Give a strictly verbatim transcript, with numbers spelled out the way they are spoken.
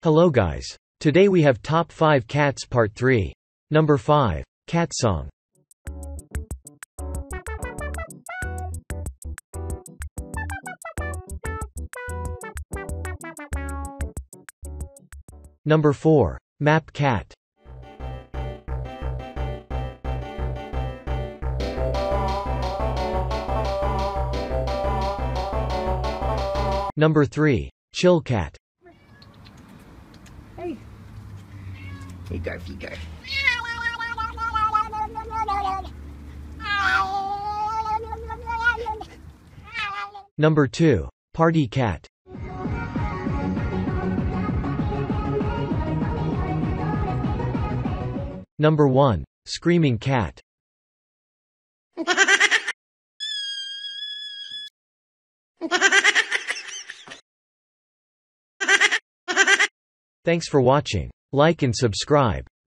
Hello guys. Today we have Top five Cats Part three. Number five. Cat Song. Number four. Map Cat. Number three. Chill Cat. Hey. Hey, Garfy, Garf. Number two. Party Cat. Number one. Screaming Cat. Thanks for watching. Like and subscribe.